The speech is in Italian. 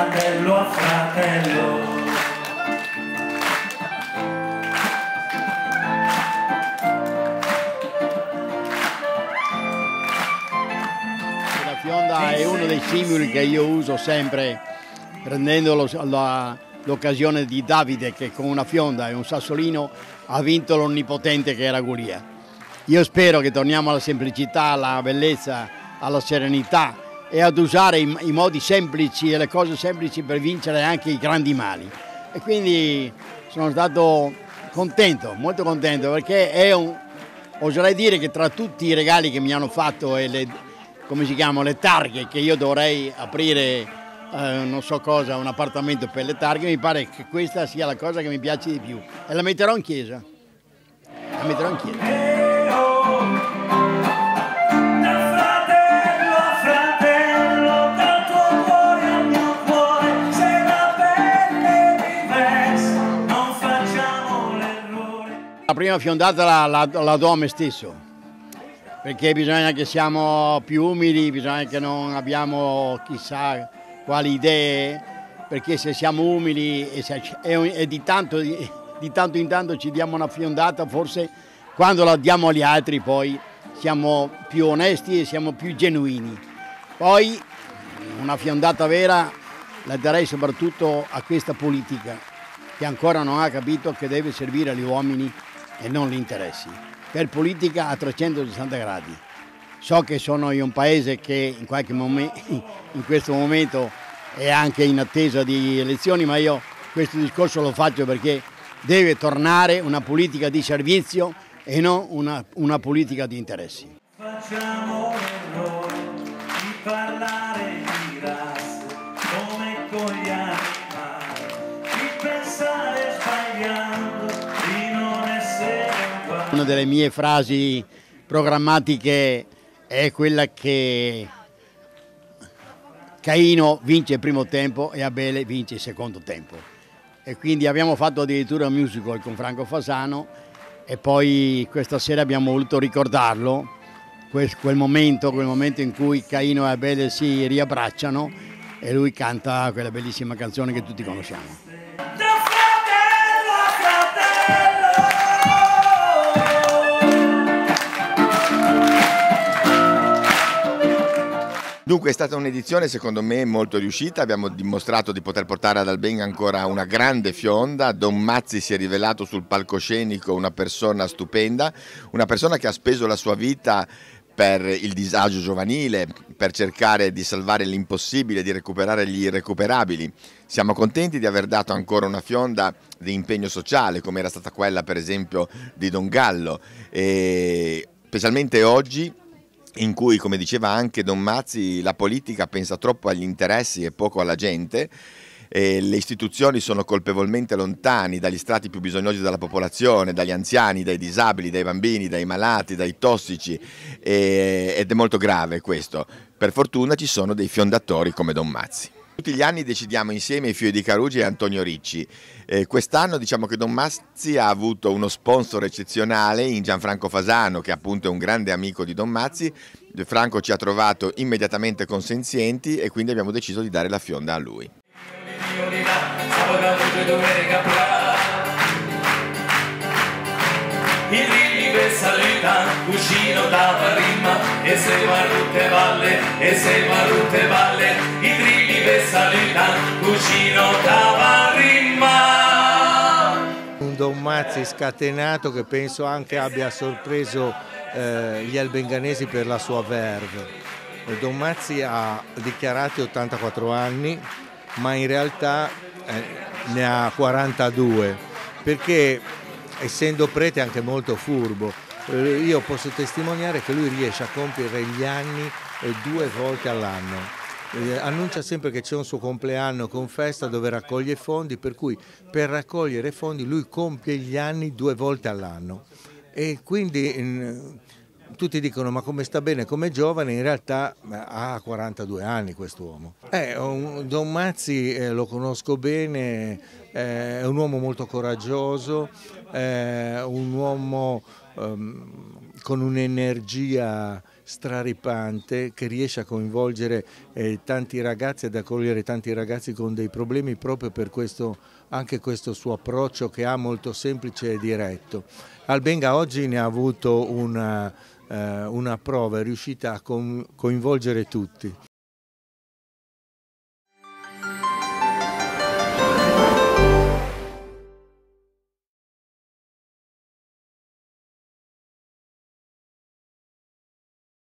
fratello a fratello. La fionda è uno dei simili che io uso sempre, prendendo l'occasione di Davide che con una fionda e un sassolino ha vinto l'onnipotente che era Golia. Io spero che torniamo alla semplicità, alla bellezza, alla serenità e ad usare i modi semplici e le cose semplici per vincere anche i grandi mali. E quindi sono stato contento, molto contento, perché è oserei dire che tra tutti i regali che mi hanno fatto e come si chiamano, le targhe, che io dovrei aprire non so cosa, un appartamento per le targhe, mi pare che questa sia la cosa che mi piace di più e la metterò in chiesa. La metterò in chiesa. La prima fiondata la do a me stesso, perché bisogna che siamo più umili, bisogna che non abbiamo chissà quali idee, perché se siamo umili e di tanto in tanto ci diamo una fiondata, forse quando la diamo agli altri poi siamo più onesti e siamo più genuini. Poi una fiondata vera la darei soprattutto a questa politica che ancora non ha capito che deve servire agli uomini e non gli interessi. Per politica a 360 gradi. So che sono in un paese che in qualche momento, in questo momento è anche in attesa di elezioni, ma io questo discorso lo faccio perché deve tornare una politica di servizio e non una politica di interessi. Facciamo l'errore di parlare di razze come con gli animali, di pensare sbagliando, di non essere uguali. Una delle mie frasi programmatiche è quella che Caino vince il primo tempo e Abele vince il secondo tempo. E quindi abbiamo fatto addirittura un musical con Franco Fasano e poi questa sera abbiamo voluto ricordarlo, quel momento in cui Caino e Abele si riabbracciano e lui canta quella bellissima canzone che tutti conosciamo. Dunque è stata un'edizione secondo me molto riuscita, abbiamo dimostrato di poter portare ad Albenga ancora una grande fionda. Don Mazzi si è rivelato sul palcoscenico una persona stupenda, una persona che ha speso la sua vita per il disagio giovanile, per cercare di salvare l'impossibile, di recuperare gli irrecuperabili. Siamo contenti di aver dato ancora una fionda di impegno sociale, come era stata quella per esempio di Don Gallo, e specialmente oggi, in cui, come diceva anche Don Mazzi, la politica pensa troppo agli interessi e poco alla gente, e le istituzioni sono colpevolmente lontani dagli strati più bisognosi della popolazione, dagli anziani, dai disabili, dai bambini, dai malati, dai tossici, ed è molto grave questo. Per fortuna ci sono dei fiondatori come Don Mazzi. Tutti gli anni decidiamo insieme i Fio di Carugi e Antonio Ricci. Quest'anno diciamo che Don Mazzi ha avuto uno sponsor eccezionale in Gianfranco Fasano, che appunto è un grande amico di Don Mazzi. Franco ci ha trovato immediatamente consenzienti e quindi abbiamo deciso di dare la fionda a lui. I rigli che salutano, cuscino da rima, e se guardate valle, e se guardate valle, i rigli che salutano, cuscino da rima. Un Don Mazzi scatenato che penso anche abbia sorpreso gli albenganesi per la sua verve. Don Mazzi ha dichiarati 84 anni, ma in realtà ne ha 42, perché essendo prete è anche molto furbo. Io posso testimoniare che lui riesce a compiere gli anni 2 volte all'anno. Annuncia sempre che c'è un suo compleanno con festa dove raccoglie fondi, per cui per raccogliere fondi lui compie gli anni 2 volte all'anno. E quindi tutti dicono ma come sta bene, come giovane, in realtà ha 42 anni quest'uomo. Don Mazzi lo conosco bene, è un uomo molto coraggioso, un uomo con un'energia straripante, che riesce a coinvolgere tanti ragazzi, ad accogliere tanti ragazzi con dei problemi, proprio per questo, anche questo suo approccio che ha, molto semplice e diretto. Albenga oggi ne ha avuto una prova, è riuscita a coinvolgere tutti.